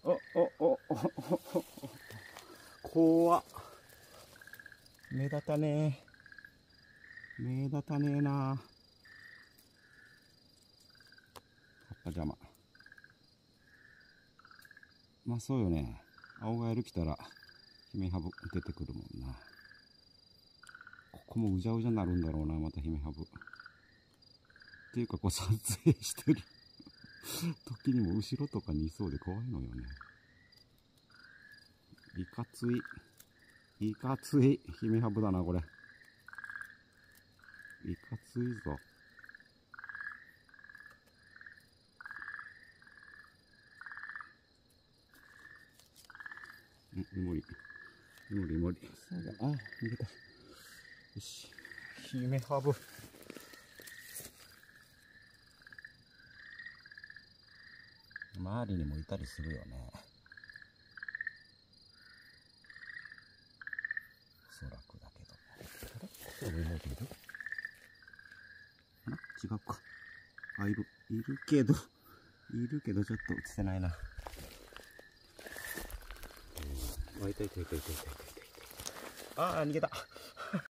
怖っ。目立たねえ。目立たねえな。葉っぱ邪魔。まあそうよね。青ガエル来たら、ヒメハブ出てくるもんな。ここもうじゃうじゃなるんだろうな、またヒメハブ。っていうか、こう撮影してる時にも後ろとかにいそうで怖いのよね。いかつい。いかつい。ヒメハブだな、これ。いかついぞ。無理。無理無理。あ、逃げた。よし。ヒメハブ。周りにもいたりするよね。おそらくだけど。あれ？ここに動いてる？あら？違うか。あ、いるけど、ちょっと映せないな。あ、いた。ああ、逃げた。